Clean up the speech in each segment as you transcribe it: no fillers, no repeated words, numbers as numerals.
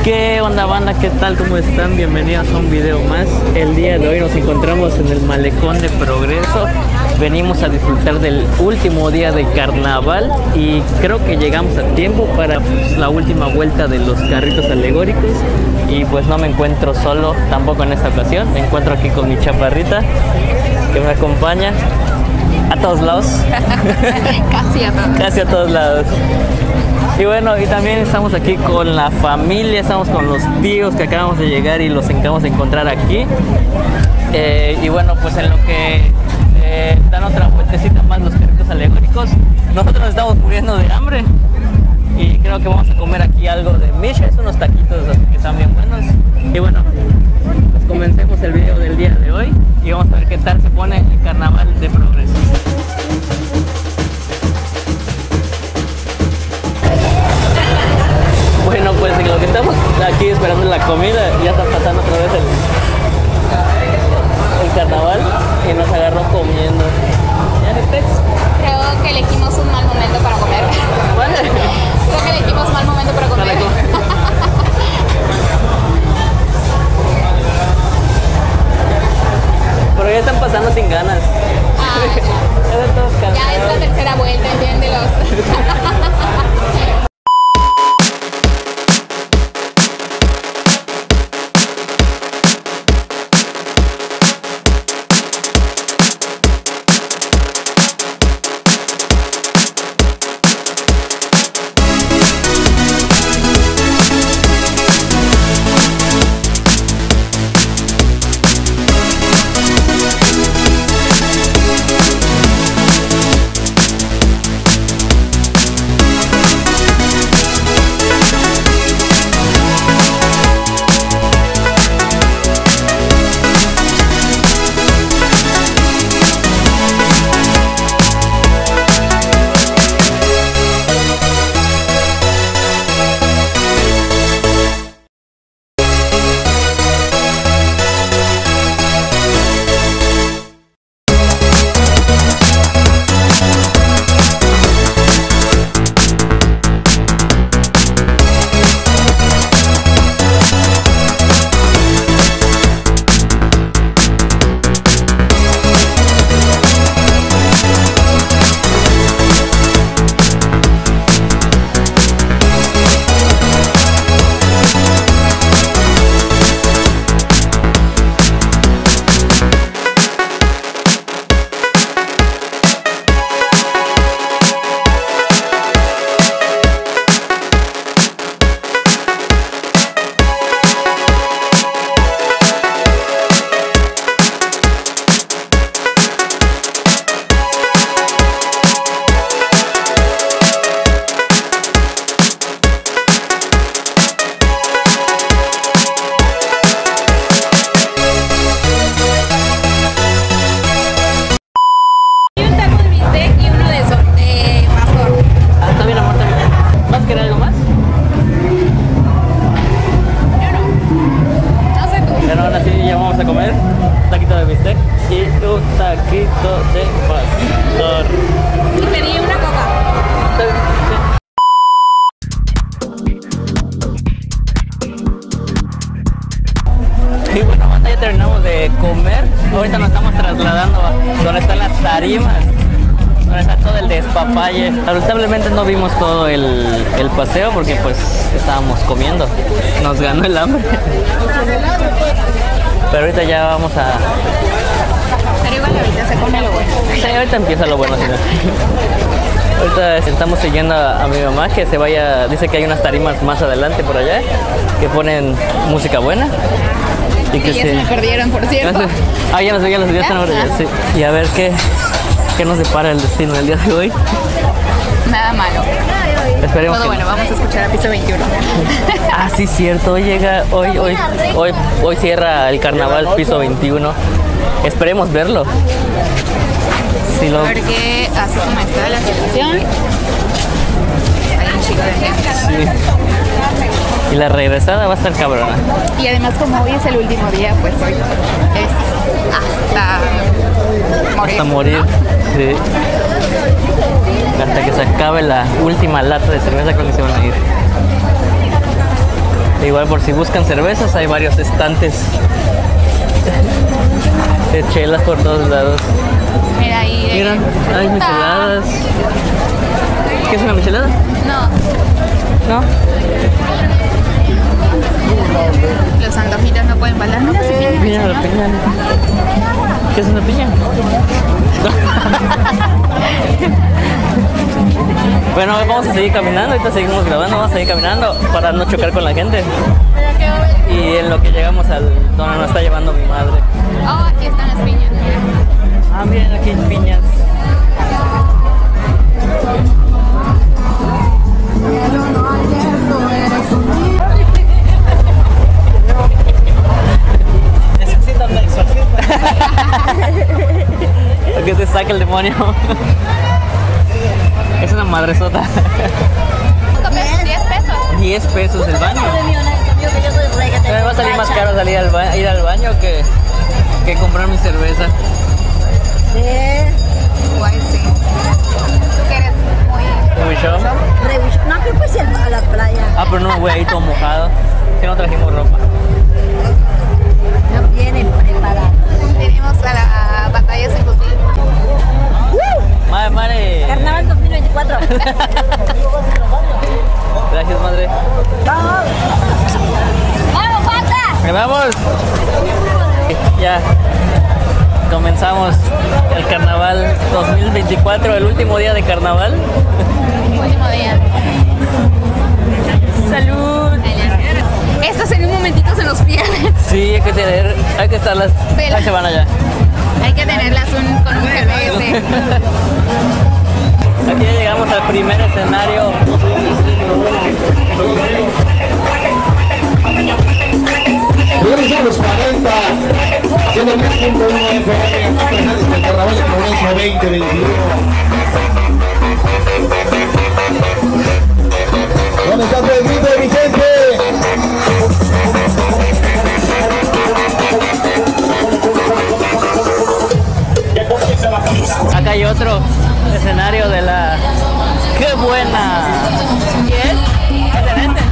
¿Qué onda, banda? ¿Qué tal? ¿Cómo están? Bienvenidos a un video más. El día de hoy nos encontramos en el Malecón de Progreso. Venimos a disfrutar del último día de carnaval y creo que llegamos a tiempo para la última vuelta de los carritos alegóricos. Y pues no me encuentro solo tampoco en esta ocasión. Me encuentro aquí con mi chaparrita que me acompaña a todos lados. Casi a todos. Casi a todos lados. Y bueno, y también estamos aquí con la familia, estamos con los tíos que acabamos de llegar y los acabamos de encontrar aquí. Y bueno, pues en lo que dan otra vueltecita más los carritos alegóricos, nosotros nos estamos muriendo de hambre. Y creo que vamos a comer aquí algo de Misha's, unos taquitos que están bien buenos. Y bueno, pues comencemos el video del día de hoy y vamos a ver qué tal se pone el carnaval de Progreso. Bueno, pues en lo que estamos aquí esperando la comida, ya está pasando otra vez el carnaval y nos agarró comiendo. ¿Ya ni pex? Creo que elegimos un mal momento para comer. ¿Vale? Creo que elegimos un mal momento para comer. Pero ya están pasando sin ganas. Ya es la tercera vuelta, entiéndelos. Y bueno, ya terminamos de comer. Ahorita nos estamos trasladando a donde están las tarimas, donde está todo el despapalle. Lamentablemente no vimos todo el paseo porque pues estábamos comiendo. Nos ganó el hambre. Pero ahorita ya vamos a... Pero igual ahorita se come lo bueno. Sí, ahorita empieza lo bueno. Ahorita estamos siguiendo a mi mamá que se vaya. Dice que hay unas tarimas más adelante por allá que ponen música buena. Y que ya se me perdieron, por cierto. Ya los videos están ahora ya, sí. Y a ver qué nos depara el destino del día de hoy. Nada malo. Esperemos. Todo bueno, vamos a escuchar a Piso 21. Ah, sí, cierto. Hoy cierra el carnaval Piso 21. Esperemos verlo. Sí, porque así como está la situación, hay un chico de gente. Sí. Y la regresada va a estar cabrona. Y además como hoy es el último día, pues hoy es hasta morir. Hasta morir, ¿no? Sí. Hasta que se acabe la última lata de cerveza, creo que se van a ir. Igual por si buscan cervezas, hay varios estantes de chelas por todos lados. Mira ahí. Mira, hay micheladas. ¿Qué es una michelada? No, ¿No? los antojitos no pueden faltar. Mira, su piña. Piña, la piña. ¿Qué es una piña? Bueno, vamos a seguir caminando, ahorita seguimos grabando, vamos a seguir caminando para no chocar con la gente. Y en lo que llegamos al donde nos está llevando mi madre. Oh, aquí están las piñas. Ah, miren, aquí hay piñas. Necesito un exorcismo. Que te saque el demonio. Es una madresota. 10 pesos. 10 pesos el baño. Me va a salir más caro salir ir al baño que comprar mi cerveza. Guay, sí. Tú que eres muy... ¿Muy show? No, que pues a la playa. Ah, pero no me voy ahí todo mojado. Que no trajimos ropa. No vienen preparados. Tenemos a la batalla sin fusil. Madre. Carnaval 2024. Gracias, madre. Vamos. ¡Vamos, Pata! ¡Ahí vamos! Ya comenzamos el carnaval 2024, el último día de carnaval. Último día. ¡Salud! Estos en un momentito se nos pierden. Sí, hay que estarlas. Vela. Ahí se van allá. Hay que tenerlas con un GPS. Aquí ya llegamos al primer escenario. Regresamos los 40, siendo 10.1 FM, desde el Carnaval de Progreso 2021. ¿Dónde está todo el grito de mi gente? Acá hay otro escenario de la... ¡Qué buena! ¿Y es? Excelente.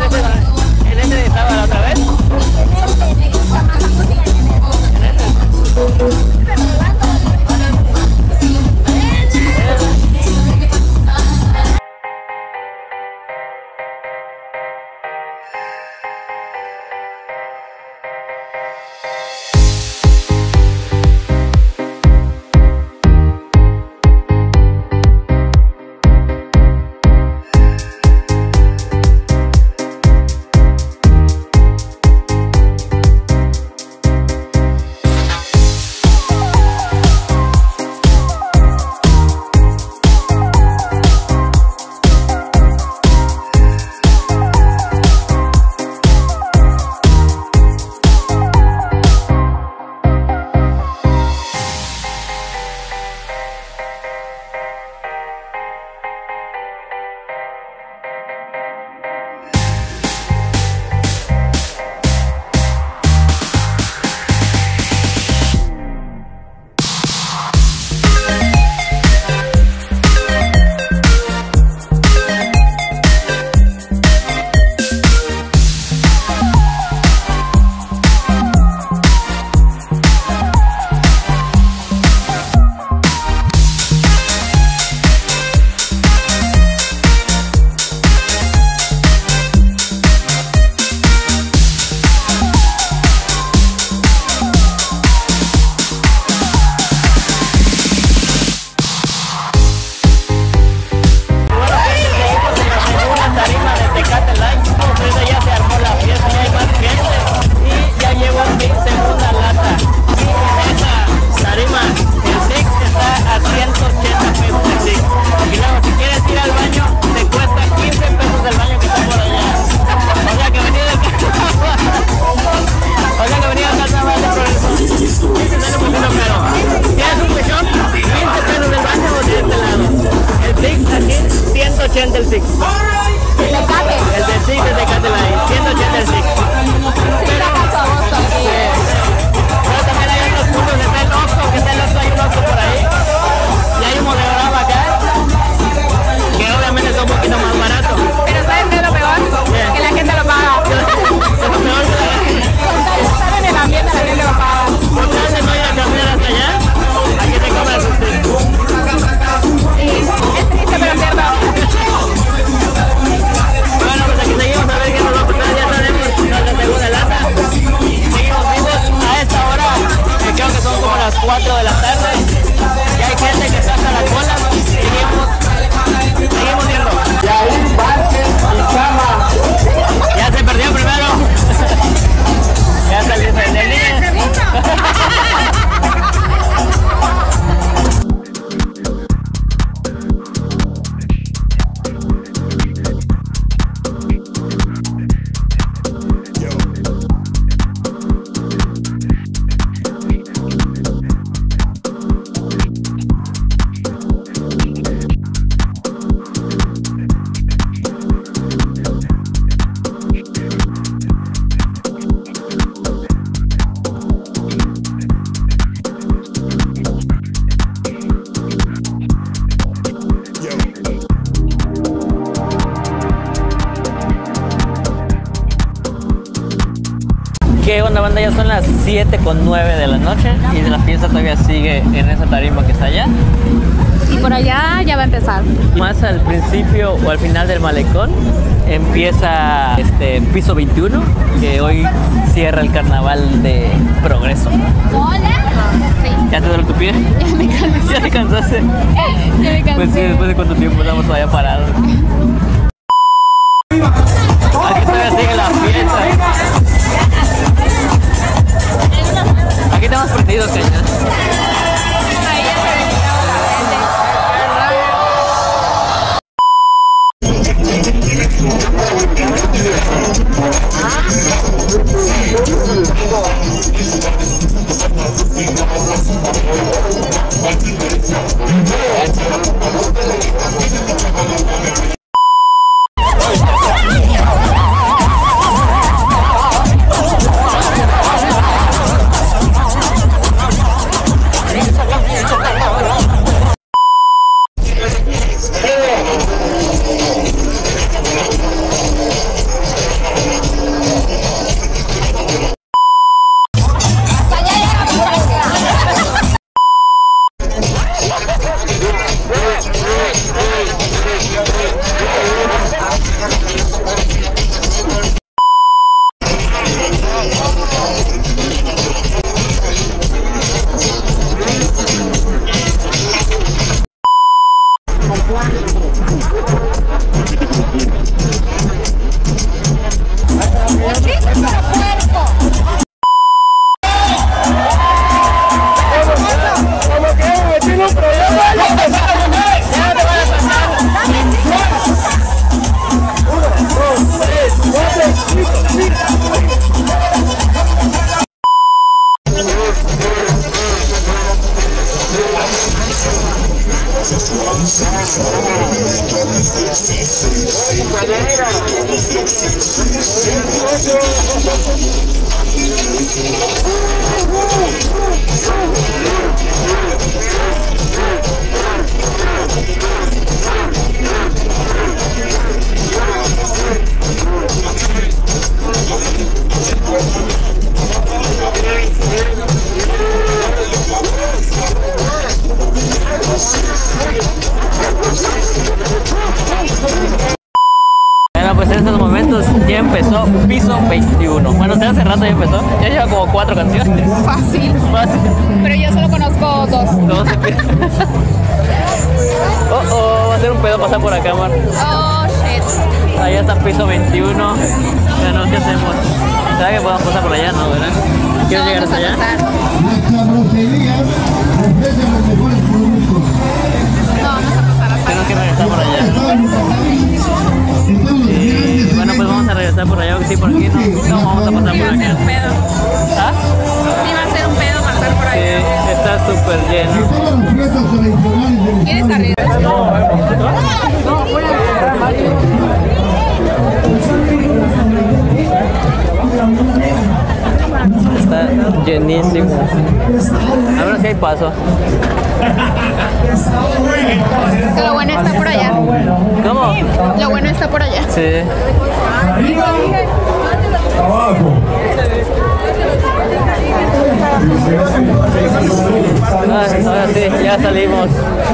¿En este estaba la otra vez? ¿En este? ¿Qué onda, banda? Ya son las 7:09 de la noche y la fiesta todavía sigue en esa tarima que está allá. Y por allá ya va a empezar. Más al principio o al final del malecón empieza piso 21, que hoy cierra el carnaval de Progreso. Sí. ¿Ya te duele tu pie? Ya me cansé. ¿Ya te cansaste? Ya me cansé. Pues sí, después de cuánto tiempo estamos todavía parados. Aquí todavía sigue la fiesta. Aquí estamos perdidos, cañón. Bueno, pues en estos momentos ya empezó piso 21. Bueno, desde hace rato ya empezó. Ya lleva como 4 canciones. Fácil. Fácil. Pero yo solo conozco 2. 12 pisos. Va a ser un pedo pasar por acá, man. Oh, shit. Allá está piso 21. Bueno, ¿qué hacemos? ¿Será que podemos pasar por allá? No, ¿verdad? ¿Quieres llegar hasta allá? Tenemos que regresar por allá. Bueno, pues vamos a regresar por allá, sí, por aquí no vamos a pasar por acá. ¿Ah? Sí, va a ser un pedo pasar por Sí, allá. está súper lleno. ¿Quieres arriba? Está llenísimo. A ver si hay paso. Lo bueno está por allá. ¿Cómo? Lo bueno está por allá. Sí. Ahora sí, ya salimos.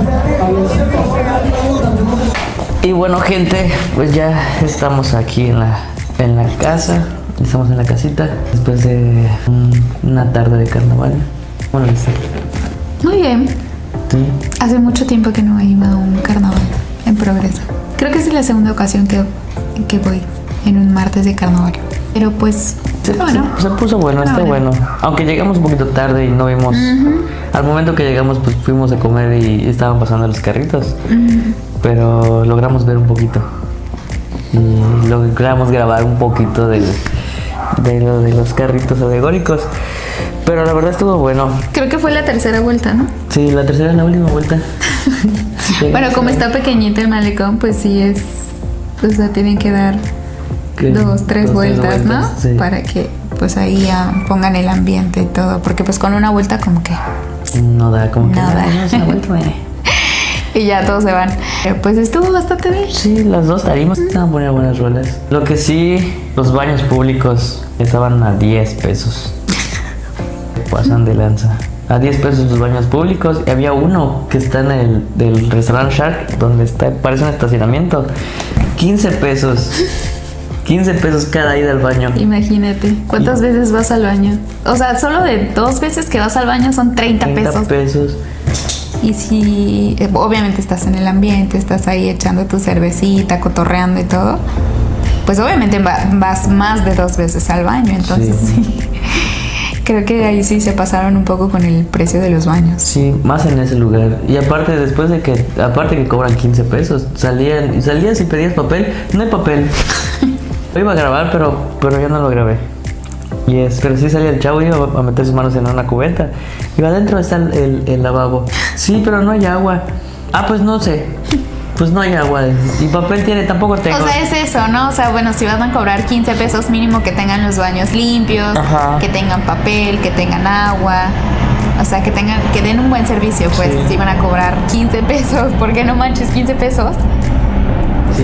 Y bueno, gente, pues ya estamos aquí en la casa. Estamos en la casita después de una tarde de carnaval. ¿Cómo lo viste? Muy bien. Sí. Hace mucho tiempo que no iba a un carnaval en Progreso. Creo que es la segunda ocasión que voy en un martes de carnaval. Pero pues, bueno. Se puso bueno, está bueno. Aunque llegamos un poquito tarde y no vimos. Al momento que llegamos, pues fuimos a comer y estaban pasando los carritos. Pero logramos ver un poquito. Y logramos grabar un poquito de los carritos alegóricos. Pero la verdad estuvo bueno. Creo que fue la tercera vuelta, ¿no? Sí, la tercera es la última vuelta. Bueno, como está pequeñito el malecón, pues sí es. O sea, tienen que dar ¿Qué? 2, 3 vueltas, ¿no? Sí. Para que pues ahí ya pongan el ambiente y todo. Porque pues con una vuelta como que. No da, como que No da. no es una vuelta. Y ya todos se van. Pues estuvo bastante bien. Sí, las dos tarimas estaban poniendo buenas rolas. Lo que sí, los baños públicos estaban a 10 pesos. Pasan de lanza. A 10 pesos los baños públicos. Y había uno que está en el del restaurante Shark, donde está, parece un estacionamiento. 15 pesos. 15 pesos cada ida al baño. Imagínate, ¿cuántas veces vas al baño? O sea, solo de 2 veces que vas al baño son 30 pesos. Y si obviamente estás en el ambiente, estás ahí echando tu cervecita, cotorreando y todo, pues obviamente vas más de 2 veces al baño. Entonces sí. Creo que ahí sí se pasaron un poco con el precio de los baños. Sí, más en ese lugar. Y aparte, después de que, aparte que cobran 15 pesos, salías y pedías papel. No hay papel. Lo iba a grabar, pero yo no lo grabé. Pero sí salía el chavo y iba a meter sus manos en una cubeta. Y adentro está el lavabo. Sí, pero no hay agua. Ah, pues no sé. Pues no hay agua. Y papel tampoco tengo. O sea, es eso, ¿no? O sea, bueno, si van a cobrar 15 pesos mínimo que tengan los baños limpios, ajá, que tengan papel, que tengan agua. O sea, que den un buen servicio, pues, sí. Si van a cobrar 15 pesos, ¿por qué no manches 15 pesos? Sí,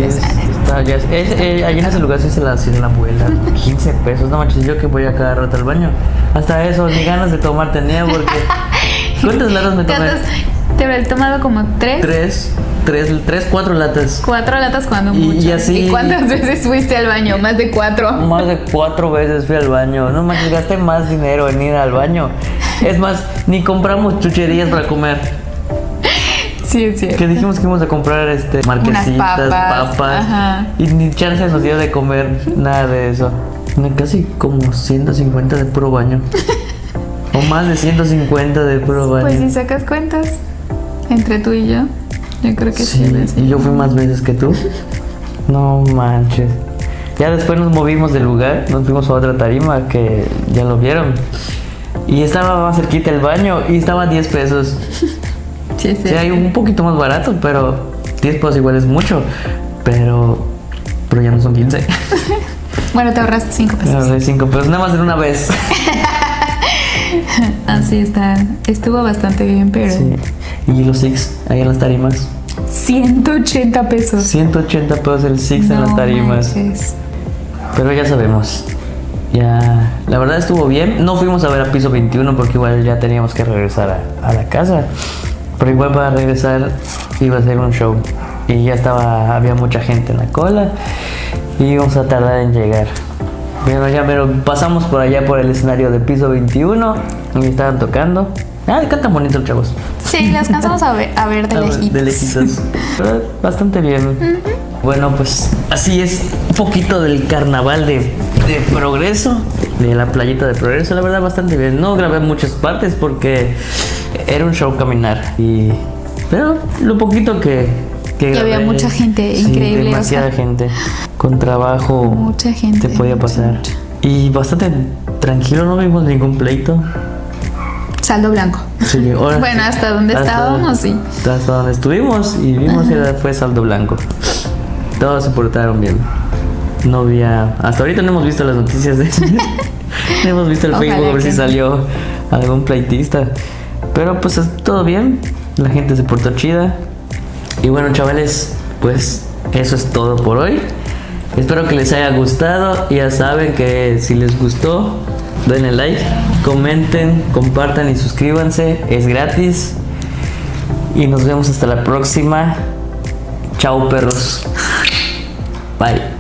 allí en ese lugar sí se la abuela. 15 pesos, no manches, yo que voy a cada rato al baño. Hasta eso, ni ganas de tomar tenía porque... ¿Cuántas latas me tomé? Te habré tomado como 3, 4 latas. 4 latas cuando mucho. Y así... ¿Y cuántas veces fuiste al baño? Más de 4. Más de 4 veces fui al baño. No manches, gasté más dinero en ir al baño. Es más, ni compramos chucherías para comer. Sí, es cierto. Que dijimos que íbamos a comprar marquesitas, papas. Ajá. Y ni chance nos dio de comer nada de eso. Casi como 150 de puro baño. O más de 150 de puro baño. Pues si sacas cuentas entre tú y yo creo que sí. ¿Y yo fui más veces que tú? No manches. Ya después nos movimos del lugar, nos fuimos a otra tarima que ya lo vieron. Y estaba más cerquita el baño y estaba a 10 pesos. Sí, hay un poquito más barato, pero 10 pesos igual es mucho. Pero ya no son 15. Bueno, te ahorraste 5 pesos. Me ahorré 5 pesos, nada más en una vez. Así está. Estuvo bastante bien, pero... Sí. Y los Six, ahí en las tarimas. 180 pesos. 180 pesos el Six en las tarimas. Manches. Pero ya sabemos. Ya, la verdad estuvo bien. No fuimos a ver a piso 21 porque igual ya teníamos que regresar a la casa. Pero igual para regresar iba a ser un show. Y ya había mucha gente en la cola. Y íbamos a tardar en llegar. Pero pasamos por allá por el escenario de piso 21. Y estaban tocando. Cantan bonito los chavos. Sí, los alcanzamos a ver de lejitos. De lejitos. Pero bastante bien. Bueno, pues así es un poquito del carnaval de Progreso. De la playita de Progreso, la verdad bastante bien. No grabé muchas partes porque era un show caminar. Pero lo poquito que grabé, había mucha gente, increíble. Demasiada gente. Con trabajo mucha gente, te podía pasar. Mucha. Y bastante tranquilo, no vimos ningún pleito. Saldo blanco. Sí, bueno, hasta donde estábamos, sí. Hasta donde estuvimos y vimos fue saldo blanco. Todos se portaron bien. No había... Hasta ahorita no hemos visto las noticias de... no hemos visto el Facebook a ver si salió algún pleitista. Pero pues todo bien. La gente se portó chida. Y bueno, chavales, pues eso es todo por hoy. Espero que les haya gustado. Ya saben que si les gustó, denle like, comenten, compartan y suscríbanse. Es gratis. Y nos vemos hasta la próxima. Chao, perros. Bye.